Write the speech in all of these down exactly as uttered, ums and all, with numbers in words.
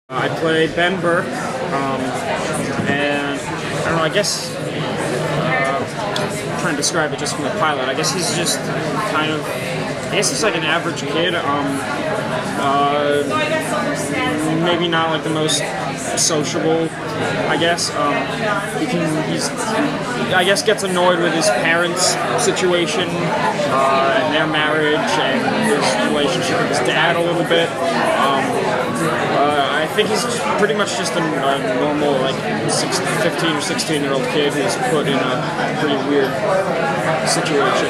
I play Ben Burke, um, and I don't know, I guess, uh, I'm trying to describe it just from the pilot, I guess he's just kind of, I guess he's like an average kid, um, uh, maybe not like the most sociable, I guess, um, he can, he's, I guess gets annoyed with his parents' situation, uh, and their marriage, and his relationship with his dad a little bit, um, uh, I think he's pretty much just a, a normal, like, six, fifteen or sixteen year old kid who's put in a pretty weird situation.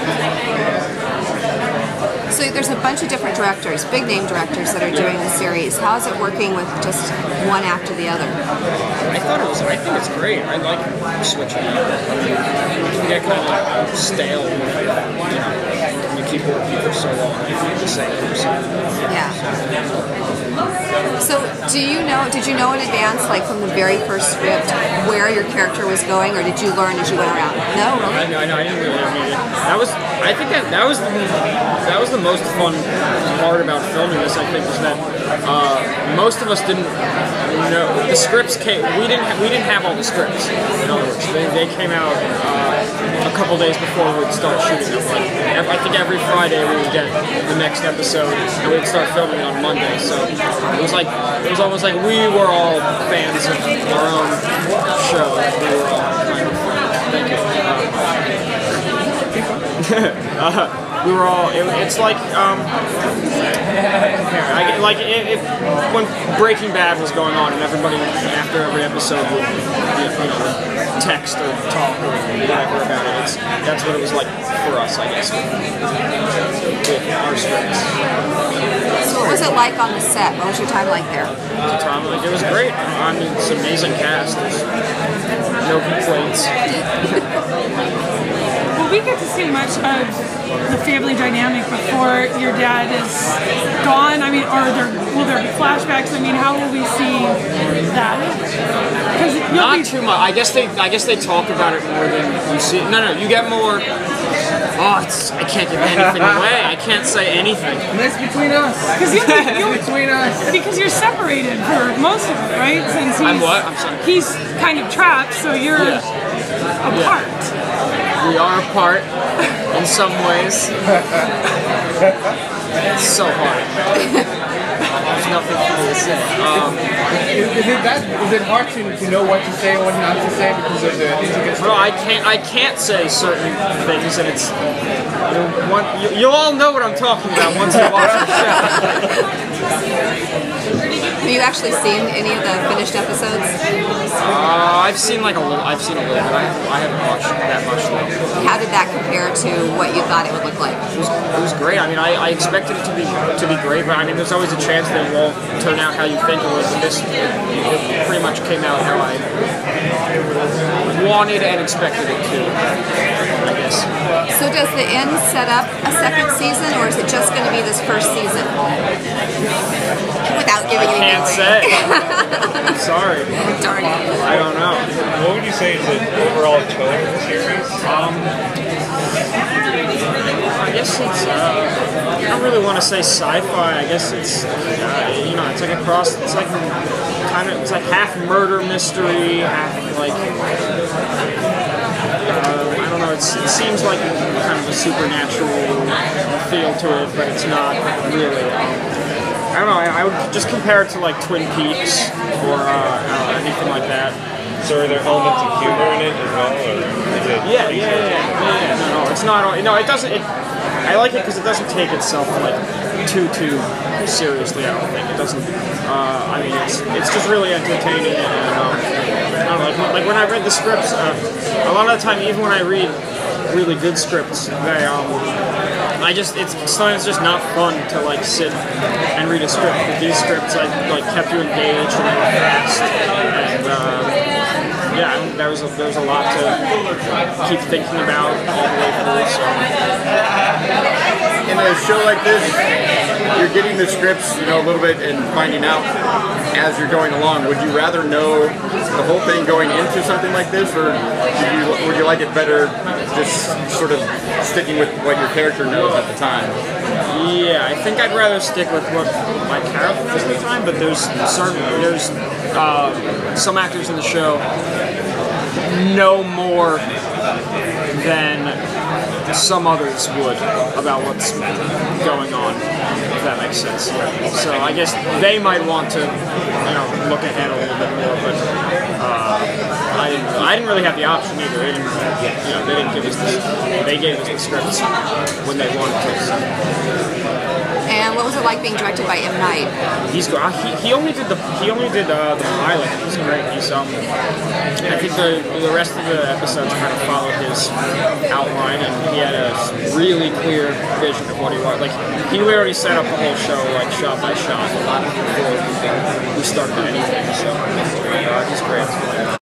So there's a bunch of different directors, big name directors that are doing the series. How is it working with just one after the other? I thought it was, I think it's great. I like switching it up. I mean, you can get kind of stale with, you know, when you keep working for so long and you keep the same person. Yeah. So do you know, did you know in advance, like from the very first script, where your character was going, or did you learn as you went around? No, really? I know, I know, I didn't really, I mean, that was, I think that, that was the, that was the most fun part about filming this, I think, is that uh, most of us didn't know, the scripts came, we didn't, ha we didn't have all the scripts, in other words, they, they came out uh, a couple days before we'd start shooting them, like, I think every Friday we would get the next episode, and we'd start filming it on Monday, so it was like, it was almost like we were all fans of our own show, we were all kind of, thank you, uh, uh, we were all, it, it's like, um, I, like, it, it, when Breaking Bad was going on and everybody, after every episode would, you know, text or talk or whatever about it, it's, that's what it was like for us, I guess, with, with our scripts. So what was it like on the set? What was your time like there? The time, like, it was great. I mean, it's an amazing cast. There's no complaints. Well, we get to see much of the family dynamic before your dad is gone. I mean, or there, will there be flashbacks? I mean, how will we see that? Not too much. I guess they. I guess they talk about it more than you see. No, no. You get more. Oh, it's, I can't give anything away. I can't say anything. And that's between us. Because you're, you're between us. Because you're separated for most of it, right? Since he's, I'm what? I'm sorry. He's kind of trapped, so you're yeah. apart. Yeah. We are apart in some ways. It's so hard. There's nothing for me to say. Um, is, is it that? Is it hard to, to know what to say and what not to say because of the intricate? No, I can't. I can't say certain things, and it's. You, one, you, you all know what I'm talking about once you watch the show. Have you actually seen any of the finished episodes? Uh, I've seen like a little. I've seen a little, but I, I haven't watched that much though. How did that compare to what you thought it would look like? It was, it was great. I mean, I, I expected it to be to be great, but I mean, there's always a chance that it won't turn out how you think it would. But this it, it pretty much came out how I wanted and expected it to, I guess. So does the end set up a second season, or is it just going to be this first season? Without giving anything I can't say. I'm sorry. Darn it. I don't know. What would you say is the overall tone of the series? Um, I guess it's, uh, I don't really want to say sci-fi. I guess it's, uh, you know, it's like a cross, it's like kind of, it's like half murder mystery, half like, uh, I don't know, it's, it seems like kind of a supernatural feel to it, but it's not really. Um, I don't know, I, I would just compare it to like Twin Peaks or uh, I don't know, anything like that. So are there elements of humor in it as well? Or is it yeah, yeah, yeah, yeah, yeah. No, no, it's not, no, it doesn't, it, I like it because it doesn't take itself like too, too seriously, I don't think. It doesn't, uh, I mean, it's, it's just really entertaining and, um, I don't know, like, like when I read the scripts, uh, a lot of the time, even when I read really good scripts, they, um, I just, it's sometimes just not fun to like sit and read a script. But these scripts like, like kept you engaged and they were fast. And uh, yeah, I mean, there was a, there was a lot to keep thinking about all the way through. So. In a show like this, you're getting the scripts, you know, a little bit and finding out as you're going along. Would you rather know the whole thing going into something like this, or would you, would you like it better just sort of sticking with what your character knows at the time? Yeah, I think I'd rather stick with what my character knows at the time, but there's certain, there's uh, some actors in the show know more than some others would about what's going on, if that makes sense. So I guess they might want to, you know, look ahead a little bit more, but uh, I didn't. I didn't really have the option either. They didn't, you know, they didn't give us the. They gave us the scripts when they wanted to. So. And what was it like being directed by M. Night? He's uh, he, he only did the he only did uh, the pilot. He's great. He's um I think the the rest of the episodes kind of followed his outline, and he had a really clear vision of what he wanted. Like he literally set up the whole show like shot by shot before we started anything. So uh, he's great.